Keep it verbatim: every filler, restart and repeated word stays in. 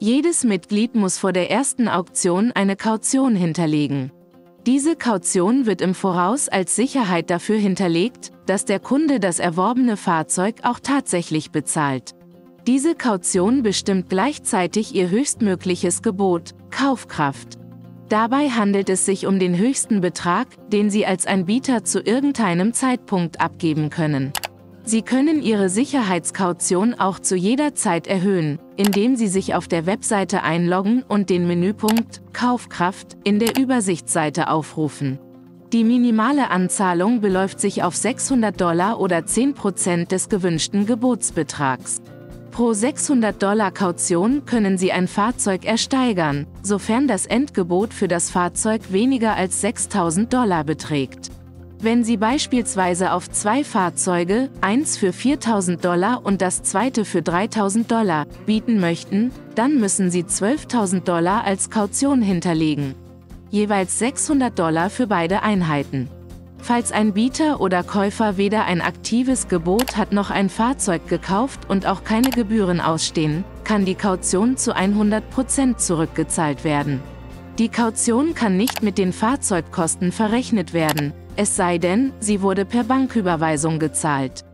Jedes Mitglied muss vor der ersten Auktion eine Kaution hinterlegen. Diese Kaution wird im Voraus als Sicherheit dafür hinterlegt, dass der Kunde das erworbene Fahrzeug auch tatsächlich bezahlt. Diese Kaution bestimmt gleichzeitig Ihr höchstmögliches Gebot, Kaufkraft. Dabei handelt es sich um den höchsten Betrag, den Sie als Anbieter zu irgendeinem Zeitpunkt abgeben können. Sie können Ihre Sicherheitskaution auch zu jeder Zeit erhöhen, indem Sie sich auf der Webseite einloggen und den Menüpunkt Kaufkraft in der Übersichtsseite aufrufen. Die minimale Anzahlung beläuft sich auf sechshundert Dollar oder zehn Prozent des gewünschten Gebotsbetrags. Pro sechshundert Dollar Kaution können Sie ein Fahrzeug ersteigern, sofern das Endgebot für das Fahrzeug weniger als sechstausend Dollar beträgt. Wenn Sie beispielsweise auf zwei Fahrzeuge, eins für viertausend Dollar und das zweite für dreitausend Dollar, bieten möchten, dann müssen Sie zwölftausend Dollar als Kaution hinterlegen. Jeweils sechshundert Dollar für beide Einheiten. Falls ein Bieter oder Käufer weder ein aktives Gebot hat noch ein Fahrzeug gekauft und auch keine Gebühren ausstehen, kann die Kaution zu hundert Prozent zurückgezahlt werden. Die Kaution kann nicht mit den Fahrzeugkosten verrechnet werden, es sei denn, sie wurde per Banküberweisung gezahlt.